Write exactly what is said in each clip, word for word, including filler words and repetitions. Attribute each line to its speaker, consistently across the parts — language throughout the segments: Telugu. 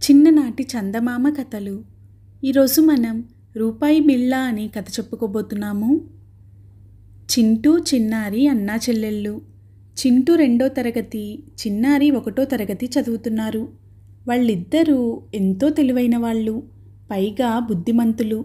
Speaker 1: చిన్ననాటి చందమామ కథలు. ఈరోజు మనం రూపాయి బిళ్ళ అనే కథ చెప్పుకోబోతున్నాము. చింటూ చిన్నారి అన్నా చెల్లెళ్ళు. చింటూ రెండో తరగతి, చిన్నారి ఒకటో తరగతి చదువుతున్నారు. వాళ్ళిద్దరూ ఎంతో తెలివైన వాళ్ళు, పైగా బుద్ధిమంతులు.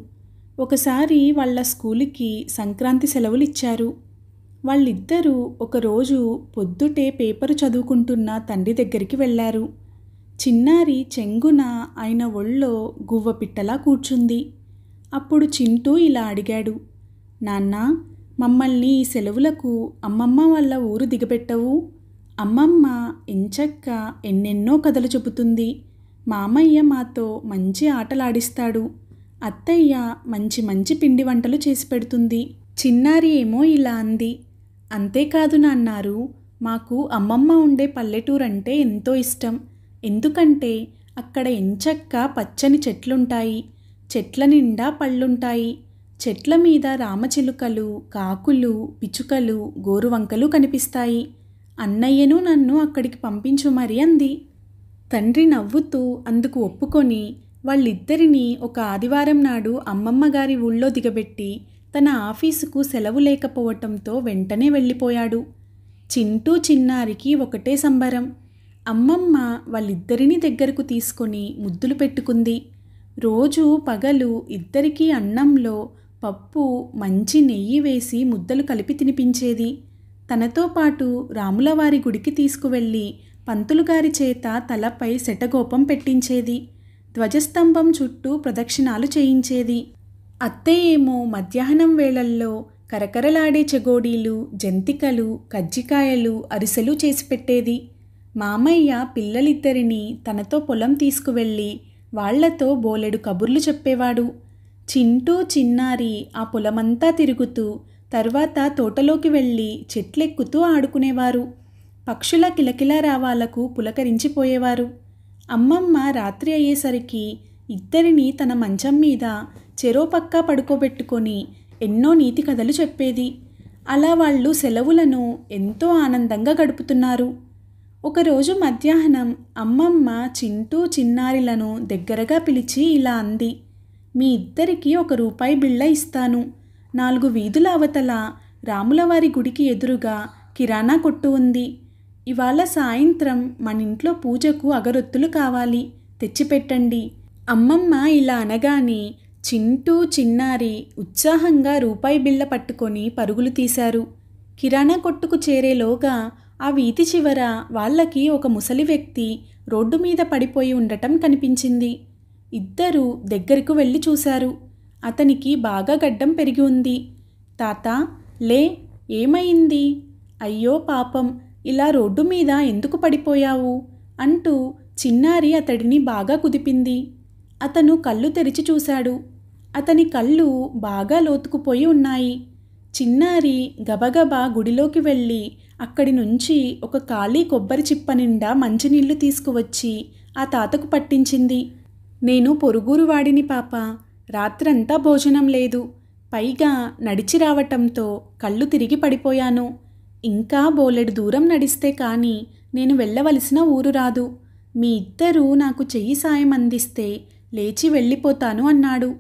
Speaker 1: ఒకసారి వాళ్ళ స్కూలుకి సంక్రాంతి సెలవులు ఇచ్చారు. వాళ్ళిద్దరూ ఒకరోజు పొద్దుటే పేపరు చదువుకుంటున్న తండ్రి దగ్గరికి వెళ్ళారు. చిన్నారి చెంగున ఆయన ఒళ్ళో గువ్వపిట్టలా కూర్చుంది. అప్పుడు చింటూ ఇలా అడిగాడు, నాన్నా, మమ్మల్ని ఈ సెలవులకు అమ్మమ్మ వాళ్ళ ఊరు దిగబెట్టవు? అమ్మమ్మ ఎంచక్క ఎన్నెన్నో కథలు చెబుతుంది. మామయ్య మాతో మంచి ఆటలాడిస్తాడు. అత్తయ్య మంచి మంచి పిండి వంటలు చేసి పెడుతుంది. చిన్నారి ఏమో ఇలా అంది, అంతేకాదు నాన్నారు, మాకు అమ్మమ్మ ఉండే పల్లెటూరంటే ఎంతో ఇష్టం. ఎందుకంటే అక్కడ ఎంచక్క పచ్చని చెట్లుంటాయి, చెట్ల నిండా పళ్ళుంటాయి. చెట్ల మీద రామచిలుకలు, కాకులు, పిచుకలు, గోరువంకలు కనిపిస్తాయి. అన్నయ్యను నన్ను అక్కడికి పంపించు మరి అంది. తండ్రి నవ్వుతూ అందుకు ఒప్పుకొని వాళ్ళిద్దరినీ ఒక ఆదివారం నాడు అమ్మమ్మగారి ఊళ్ళో దిగబెట్టి తన ఆఫీసుకు సెలవు లేకపోవటంతో వెంటనే వెళ్ళిపోయాడు. చింటూ చిన్నారికి ఒకటే సంబరం. అమ్మమ్మ వాళ్ళిద్దరినీ దగ్గరకు తీసుకొని ముద్దులు పెట్టుకుంది. రోజు పగలు ఇద్దరికీ అన్నంలో పప్పు, మంచి నెయ్యి వేసి ముద్దలు కలిపి తినిపించేది. తనతో పాటు రాములవారి గుడికి తీసుకువెళ్ళి పంతులుగారి చేత తలపై శటగోపం పెట్టించేది. ధ్వజస్తంభం చుట్టూ ప్రదక్షిణాలు చేయించేది. అత్తయ్య ఏమో మధ్యాహ్నం వేళల్లో కరకరలాడే చెగోడీలు, జంతికలు, కజ్జికాయలు, అరిసెలు చేసి పెట్టేది. మామయ్య పిల్లలిద్దరినీ తనతో పొలం తీసుకువెళ్ళి వాళ్లతో బోలెడు కబుర్లు చెప్పేవాడు. చింటూ చిన్నారి ఆ పొలమంతా తిరుగుతూ తర్వాత తోటలోకి వెళ్ళి చెట్లెక్కుతూ ఆడుకునేవారు. పక్షుల కిలకిల రావాలకు పులకరించిపోయేవారు. అమ్మమ్మ రాత్రి అయ్యేసరికి ఇద్దరినీ తన మంచం మీద చెరోపక్క పడుకోబెట్టుకొని ఎన్నో నీతి కథలు చెప్పేది. అలా వాళ్ళు సెలవులను ఎంతో ఆనందంగా గడుపుతున్నారు. ఒకరోజు మధ్యాహ్నం అమ్మమ్మ చింటూ చిన్నారిలను దగ్గరగా పిలిచి ఇలా అంది, మీ ఇద్దరికీ ఒక రూపాయి బిళ్ళ ఇస్తాను. నాలుగు వీధుల అవతల రాములవారి గుడికి ఎదురుగా కిరాణా కొట్టు ఉంది. ఇవాళ సాయంత్రం మన ఇంట్లో పూజకు అగరొత్తులు కావాలి, తెచ్చిపెట్టండి. అమ్మమ్మ ఇలా అనగానే చింటూ చిన్నారి ఉత్సాహంగా రూపాయి బిళ్ళ పట్టుకొని పరుగులు తీశారు. కిరాణా కొట్టుకు చేరేలోగా ఆ వీధి చివర వాళ్ళకి ఒక ముసలి వ్యక్తి రోడ్డు మీద పడిపోయి ఉండటం కనిపించింది. ఇద్దరూ దగ్గరకు వెళ్ళి చూశారు. అతనికి బాగా గడ్డం పెరిగి ఉంది. తాత, లే, ఏమైంది? అయ్యో పాపం, ఇలా రోడ్డు మీద ఎందుకు పడిపోయావు అంటూ చిన్నారి అతడిని బాగా కుదిపింది. అతను కళ్ళు తెరిచి చూశాడు. అతని కళ్ళు బాగా లోతుకుపోయి ఉన్నాయి. చిన్నారి గబగబా గుడిలోకి వెళ్ళి అక్కడి నుంచి ఒక ఖాళీ కొబ్బరి చిప్ప నిండా మంచినీళ్లు తీసుకువచ్చి ఆ తాతకు పట్టించింది. నేను పొరుగురు వాడిని పాప, రాత్రంతా భోజనం లేదు, పైగా నడిచి రావటంతో కళ్ళు తిరిగి పడిపోయాను. ఇంకా బోలెడు దూరం నడిస్తే కానీ నేను వెళ్ళవలసిన ఊరు రాదు. మీ ఇద్దరూ నాకు చెయ్యి సాయం అందిస్తే లేచి వెళ్ళిపోతాను అన్నాడు.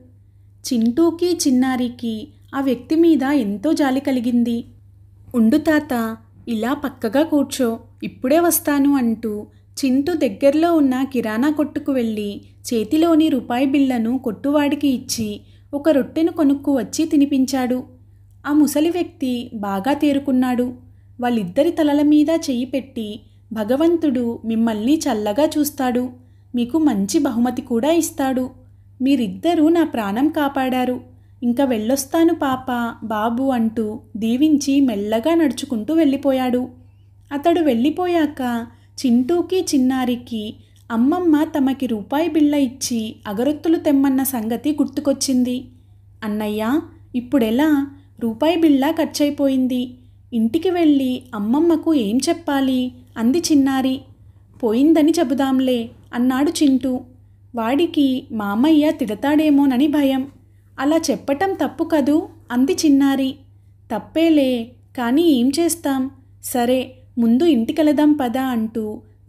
Speaker 1: చింటూకి చిన్నారికి ఆ వ్యక్తి మీద ఎంతో జాలి కలిగింది. ఉండు తాత, ఇలా పక్కగా కూర్చో, ఇప్పుడే వస్తాను అంటూ చింటూ దగ్గరలో ఉన్న కిరాణా కొట్టుకు వెళ్ళి చేతిలోని రూపాయి బిళ్ళను కొట్టువాడికి ఇచ్చి ఒక రొట్టెను కొనుక్కు వచ్చి తినిపించాడు. ఆ ముసలి వ్యక్తి బాగా తేరుకున్నాడు. వాళ్ళిద్దరి తలల మీద చెయ్యి పెట్టి, భగవంతుడు మిమ్మల్ని చల్లగా చూస్తాడు, మీకు మంచి బహుమతి కూడా ఇస్తాడు. మీరిద్దరూ నా ప్రాణం కాపాడారు. ఇంకా వెళ్ళొస్తాను పాప, బాబు అంటూ దీవించి మెల్లగా నడుచుకుంటూ వెళ్ళిపోయాడు. అతడు వెళ్ళిపోయాక చింటూకి చిన్నారికి అమ్మమ్మ తమకి రూపాయి బిళ్ళ ఇచ్చి అగరొత్తులు తెమ్మన్న సంగతి గుర్తుకొచ్చింది. అన్నయ్య, ఇప్పుడెలా? రూపాయి బిళ్ళ ఖర్చయిపోయింది. ఇంటికి వెళ్ళి అమ్మమ్మకు ఏం చెప్పాలి అంది చిన్నారి. పోయిందని చెబుదాంలే అన్నాడు చింటూ. వాడికి మామయ్య తిడతాడేమోనని భయం. అలా చెప్పటం తప్పు కదూ అంది చిన్నారి. తప్పేలే, కానీ ఏం చేస్తాం, సరే ముందు ఇంటికెళదాం పదా అంటూ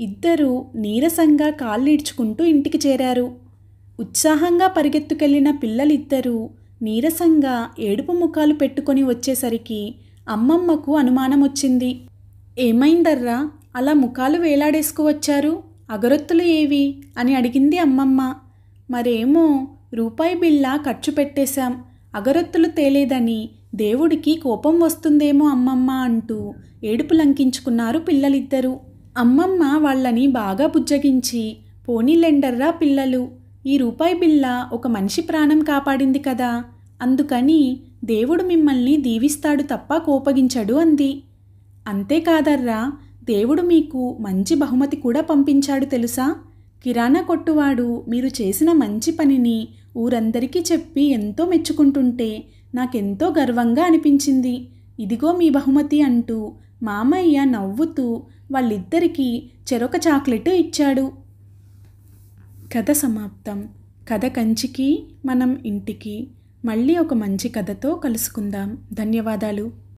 Speaker 1: ఇద్దరూ నీరసంగా కాళ్ళీడ్చుకుంటూ ఇంటికి చేరారు. ఉత్సాహంగా పరిగెత్తుకెళ్లిన పిల్లలిద్దరూ నీరసంగా ఏడుపు ముఖాలు పెట్టుకొని వచ్చేసరికి అమ్మమ్మకు అనుమానమొచ్చింది. ఏమైందర్రా, అలా ముఖాలు వేలాడేసుకువచ్చారు? అగరొత్తులు ఏవి అని అడిగింది అమ్మమ్మ. మరేమో రూపాయి బిళ్ళ ఖర్చు పెట్టేశాం, అగరొత్తులు తేలేదని దేవుడికి కోపం వస్తుందేమో అమ్మమ్మ అంటూ ఏడుపు లంకించుకున్నారు పిల్లలిద్దరూ. అమ్మమ్మ వాళ్ళని బాగా బుజ్జగించి, పోనీలెండర్రా పిల్లలు, ఈ రూపాయి బిళ్ళ ఒక మనిషి ప్రాణం కాపాడింది కదా, అందుకని దేవుడు మిమ్మల్ని దీవిస్తాడు తప్ప కోపగించడు అంది. అంతేకాదర్రా, దేవుడు మీకు మంచి బహుమతి కూడా పంపించాడు తెలుసా? కిరాణా కొట్టువాడు మీరు చేసిన మంచి పనిని ఊరందరికీ చెప్పి ఎంతో మెచ్చుకుంటుంటే నాకెంతో గర్వంగా అనిపించింది. ఇదిగో మీ బహుమతి అంటూ మామయ్య నవ్వుతూ వాళ్ళిద్దరికీ చెరొక చాక్లెట్ ఇచ్చాడు. కథ సమాప్తం. కథ కంచికి, మనం ఇంటికి. మళ్ళీ ఒక మంచి కథతో కలుసుకుందాం. ధన్యవాదాలు.